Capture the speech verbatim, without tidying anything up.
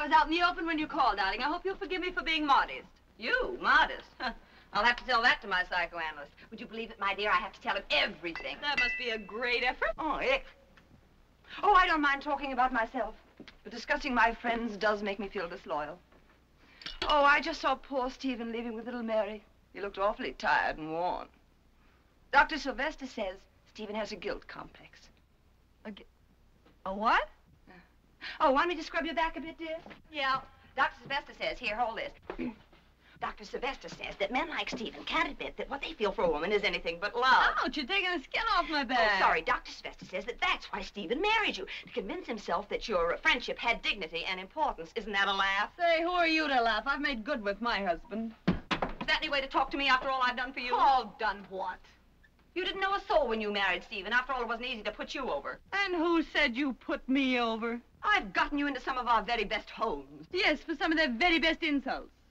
I was out in the open when you called, darling. I hope you'll forgive me for being modest. You? Modest? Huh. I'll have to tell that to my psychoanalyst. Would you believe it, my dear? I have to tell him everything. That must be a great effort. Oh, it... Oh, I don't mind talking about myself. But discussing my friends does make me feel disloyal. Oh, I just saw poor Stephen leaving with little Mary. He looked awfully tired and worn. Doctor Sylvester says Stephen has a guilt complex. A, a what? Uh, oh, want me to scrub your back a bit, dear? Yeah. Doctor Sylvester says, here, hold this. Doctor Sylvester says that men like Stephen can't admit that what they feel for a woman is anything but love. Ouch, you're taking the skin off my back. Oh, sorry. Doctor Sylvester says that that's why Stephen married you, to convince himself that your friendship had dignity and importance. Isn't that a laugh? Say, who are you to laugh? I've made good with my husband. Is that any way to talk to me after all I've done for you? All done what? You didn't know a soul when you married Stephen. After all, it wasn't easy to put you over. And who said you put me over? I've gotten you into some of our very best homes. Yes, for some of their very best insults.